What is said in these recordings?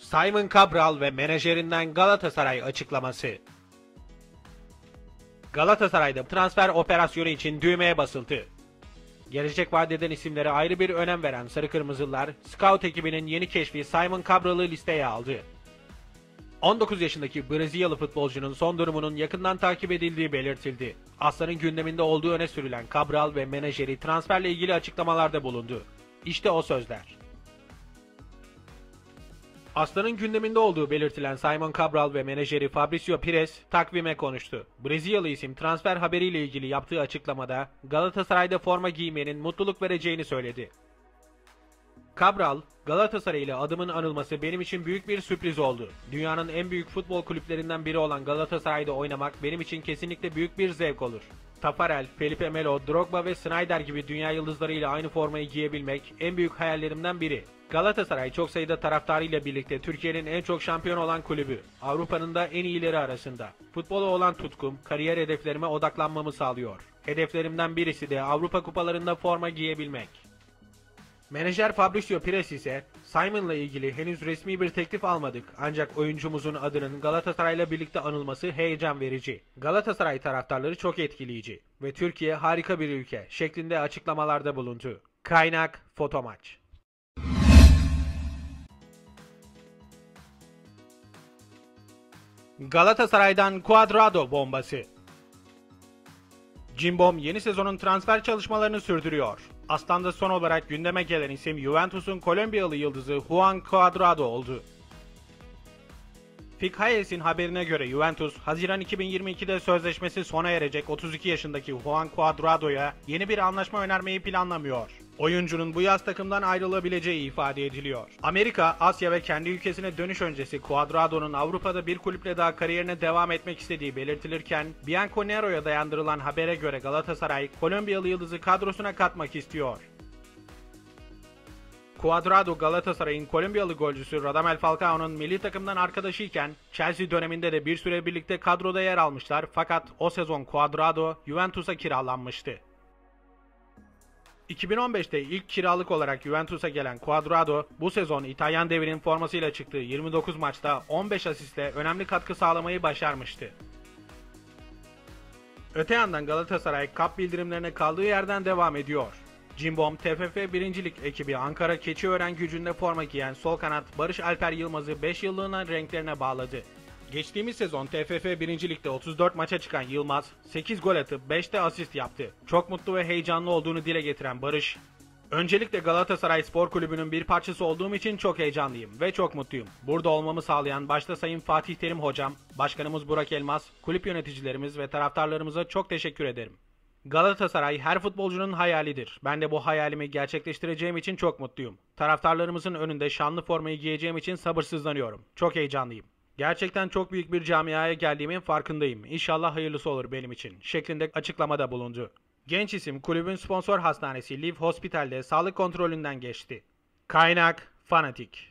Simon Cabral ve menajerinden Galatasaray açıklaması. Galatasaray'da transfer operasyonu için düğmeye basıldı. Gelecek vaat eden isimlere ayrı bir önem veren Sarı Kırmızılar, scout ekibinin yeni keşfi Simon Cabral'ı listeye aldı. 19 yaşındaki Brezilyalı futbolcunun son durumunun yakından takip edildiği belirtildi. Aslan'ın gündeminde olduğu öne sürülen Cabral ve menajeri transferle ilgili açıklamalarda bulundu. İşte o sözler. Aslan'ın gündeminde olduğu belirtilen Simon Cabral ve menajeri Fabrício Pires takvime konuştu. Brezilyalı isim transfer haberiyle ilgili yaptığı açıklamada Galatasaray'da forma giymenin mutluluk vereceğini söyledi. Cabral, Galatasaray ile adımın anılması benim için büyük bir sürpriz oldu. Dünyanın en büyük futbol kulüplerinden biri olan Galatasaray'da oynamak benim için kesinlikle büyük bir zevk olur. Tafarel, Felipe Melo, Drogba ve Sneijder gibi dünya yıldızlarıyla aynı formayı giyebilmek en büyük hayallerimden biri. Galatasaray çok sayıda taraftarıyla birlikte Türkiye'nin en çok şampiyon olan kulübü. Avrupa'nın da en iyileri arasında. Futbola olan tutkum, kariyer hedeflerime odaklanmamı sağlıyor. Hedeflerimden birisi de Avrupa kupalarında forma giyebilmek. Menajer Fabrício Pires ise Simon'la ilgili henüz resmi bir teklif almadık ancak oyuncumuzun adının Galatasaray'la birlikte anılması heyecan verici. Galatasaray taraftarları çok etkileyici ve Türkiye harika bir ülke şeklinde açıklamalarda bulundu. Kaynak Fotomaç. Galatasaray'dan Cuadrado bombası. Cimbom yeni sezonun transfer çalışmalarını sürdürüyor. Aslan'da son olarak gündeme gelen isim Juventus'un Kolombiyalı yıldızı Juan Cuadrado oldu. Fikayes'in haberine göre Juventus, Haziran 2022'de sözleşmesi sona erecek 32 yaşındaki Juan Cuadrado'ya yeni bir anlaşma önermeyi planlamıyor. Oyuncunun bu yaz takımdan ayrılabileceği ifade ediliyor. Amerika, Asya ve kendi ülkesine dönüş öncesi Cuadrado'nun Avrupa'da bir kulüple daha kariyerine devam etmek istediği belirtilirken, Bianconero'ya dayandırılan habere göre Galatasaray, Kolombiyalı yıldızı kadrosuna katmak istiyor. Cuadrado, Galatasaray'ın Kolombiyalı golcüsü Radamel Falcao'nun milli takımdan arkadaşıyken Chelsea döneminde de bir süre birlikte kadroda yer almışlar fakat o sezon Cuadrado Juventus'a kiralanmıştı. 2015'te ilk kiralık olarak Juventus'a gelen Cuadrado bu sezon İtalyan devinin formasıyla çıktığı 29 maçta 15 asistle önemli katkı sağlamayı başarmıştı. Öte yandan Galatasaray kap bildirimlerine kaldığı yerden devam ediyor. Cimbom, TFF 1. Lig ekibi Ankara Keçiören Gücü'nde forma giyen sol kanat Barış Alper Yılmaz'ı 5 yıllığına renklerine bağladı. Geçtiğimiz sezon TFF 1. Lig'de 34 maça çıkan Yılmaz, 8 gol atıp 5'te asist yaptı. Çok mutlu ve heyecanlı olduğunu dile getiren Barış, "Öncelikle Galatasaray Spor Kulübü'nün bir parçası olduğum için çok heyecanlıyım ve çok mutluyum. Burada olmamı sağlayan başta Sayın Fatih Terim Hocam, Başkanımız Burak Elmas, kulüp yöneticilerimiz ve taraftarlarımıza çok teşekkür ederim. Galatasaray her futbolcunun hayalidir. Ben de bu hayalimi gerçekleştireceğim için çok mutluyum. Taraftarlarımızın önünde şanlı formayı giyeceğim için sabırsızlanıyorum. Çok heyecanlıyım. Gerçekten çok büyük bir camiaya geldiğimin farkındayım. İnşallah hayırlısı olur benim için" şeklinde açıklamada bulundu. Genç isim kulübün sponsor hastanesi Liv Hospital'de sağlık kontrolünden geçti. Kaynak Fanatik.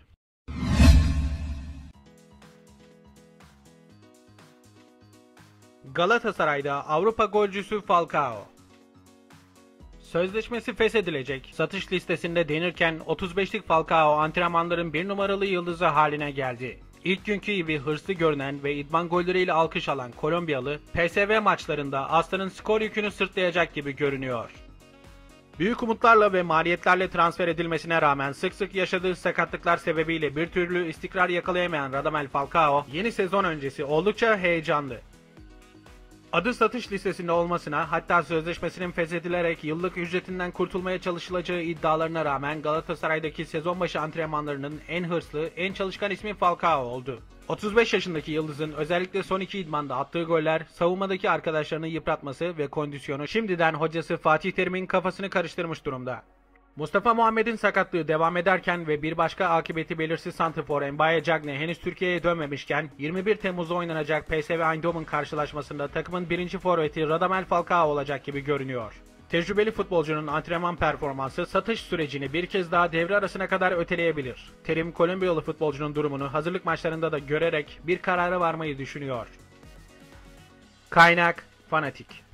Galatasaray'da Avrupa golcüsü Falcao. Sözleşmesi feshedilecek, satış listesinde denirken 35'lik Falcao antrenmanların bir numaralı yıldızı haline geldi. İlk günkü gibi hırslı görünen ve idman golleriyle alkış alan Kolombiyalı, PSV maçlarında Aslan'ın skor yükünü sırtlayacak gibi görünüyor. Büyük umutlarla ve maliyetlerle transfer edilmesine rağmen sık sık yaşadığı sakatlıklar sebebiyle bir türlü istikrar yakalayamayan Radamel Falcao, yeni sezon öncesi oldukça heyecanlı. Adı satış listesinde olmasına, hatta sözleşmesinin feshedilerek yıllık ücretinden kurtulmaya çalışılacağı iddialarına rağmen Galatasaray'daki sezon başı antrenmanlarının en hırslı, en çalışkan ismi Falcao oldu. 35 yaşındaki yıldızın özellikle son 2 idmanda attığı goller, savunmadaki arkadaşlarını yıpratması ve kondisyonu şimdiden hocası Fatih Terim'in kafasını karıştırmış durumda. Mustafa Muhammed'in sakatlığı devam ederken ve bir başka akıbeti belirsiz santrfor Mbaye Diagne henüz Türkiye'ye dönmemişken 21 Temmuz'da oynanacak PSV Eindhoven karşılaşmasında takımın birinci forveti Radamel Falcao olacak gibi görünüyor. Tecrübeli futbolcunun antrenman performansı satış sürecini bir kez daha devre arasına kadar öteleyebilir. Terim, Kolombiyalı futbolcunun durumunu hazırlık maçlarında da görerek bir karara varmayı düşünüyor. Kaynak Fanatik.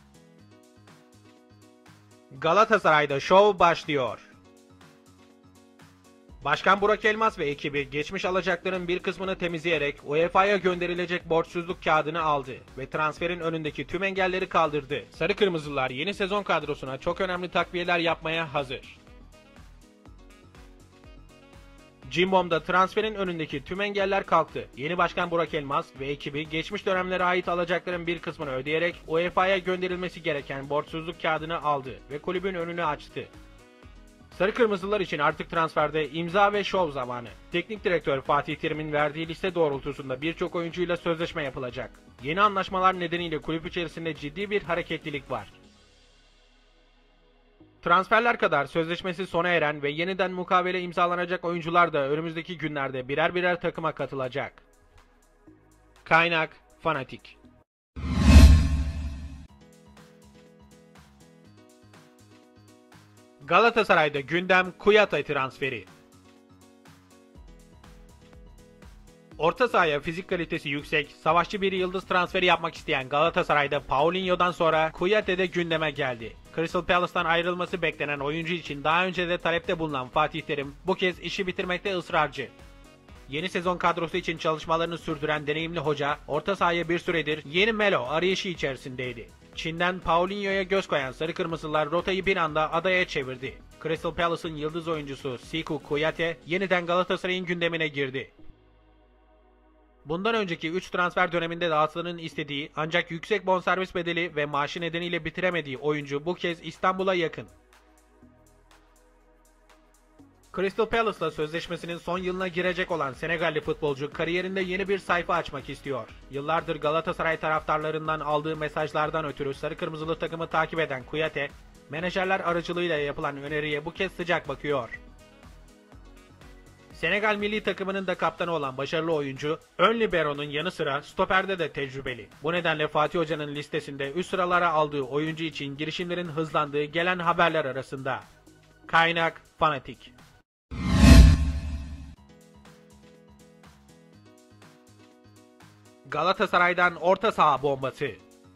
Galatasaray'da şov başlıyor. Başkan Burak Elmas ve ekibi geçmiş alacakların bir kısmını temizleyerek UEFA'ya gönderilecek borçsuzluk kağıdını aldı ve transferin önündeki tüm engelleri kaldırdı. Sarı Kırmızılar yeni sezon kadrosuna çok önemli takviyeler yapmaya hazır. Cimbom'da transferin önündeki tüm engeller kalktı. Yeni başkan Burak Elmas ve ekibi geçmiş dönemlere ait alacakların bir kısmını ödeyerek UEFA'ya gönderilmesi gereken borçsuzluk kağıdını aldı ve kulübün önünü açtı. Sarı Kırmızılar için artık transferde imza ve şov zamanı. Teknik direktör Fatih Terim'in verdiği liste doğrultusunda birçok oyuncuyla sözleşme yapılacak. Yeni anlaşmalar nedeniyle kulüp içerisinde ciddi bir hareketlilik var. Transferler kadar sözleşmesi sona eren ve yeniden mukavele imzalanacak oyuncular da önümüzdeki günlerde birer birer takıma katılacak. Kaynak Fanatik. Galatasaray'da gündem Kouyaté transferi. Orta sahaya fizik kalitesi yüksek, savaşçı bir yıldız transferi yapmak isteyen Galatasaray'da Paulinho'dan sonra Kouyaté de gündeme geldi. Crystal Palace'tan ayrılması beklenen oyuncu için daha önce de talepte bulunan Fatih Terim bu kez işi bitirmekte ısrarcı. Yeni sezon kadrosu için çalışmalarını sürdüren deneyimli hoca, orta sahaya bir süredir yeni Melo arayışı içerisindeydi. Çin'den Paulinho'ya göz koyan Sarı Kırmızılar rotayı bir anda adaya çevirdi. Crystal Palace'ın yıldız oyuncusu Sekou Kouyaté yeniden Galatasaray'ın gündemine girdi. Bundan önceki 3 transfer döneminde de Aslan'ın istediği ancak yüksek bonservis bedeli ve maaşı nedeniyle bitiremediği oyuncu bu kez İstanbul'a yakın. Crystal Palace'la sözleşmesinin son yılına girecek olan Senegalli futbolcu kariyerinde yeni bir sayfa açmak istiyor. Yıllardır Galatasaray taraftarlarından aldığı mesajlardan ötürü sarı kırmızılı takımı takip eden Kouyaté, menajerler aracılığıyla yapılan öneriye bu kez sıcak bakıyor. Senegal milli takımının da kaptanı olan başarılı oyuncu, ön libero'nun yanı sıra stoperde de tecrübeli. Bu nedenle Fatih Hoca'nın listesinde üst sıralara aldığı oyuncu için girişimlerin hızlandığı gelen haberler arasında. Kaynak Fanatik. Galatasaray'dan orta saha bombası.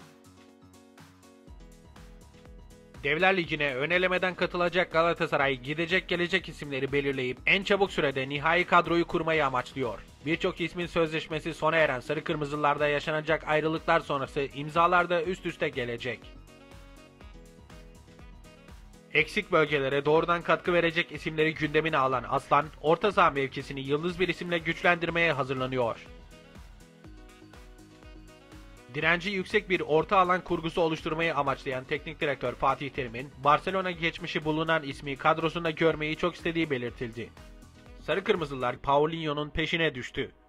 Devler Ligi'ne ön elemeden katılacak Galatasaray gidecek gelecek isimleri belirleyip en çabuk sürede nihai kadroyu kurmayı amaçlıyor. Birçok ismin sözleşmesi sona eren Sarı Kırmızılarda yaşanacak ayrılıklar sonrası imzalar da üst üste gelecek. Eksik bölgelere doğrudan katkı verecek isimleri gündemine alan Aslan, orta saha mevkisini yıldız bir isimle güçlendirmeye hazırlanıyor. Direnci yüksek bir orta alan kurgusu oluşturmayı amaçlayan teknik direktör Fatih Terim'in Barcelona geçmişi bulunan ismi kadrosunda görmeyi çok istediği belirtildi. Sarı Kırmızılar Paulinho'nun peşine düştü.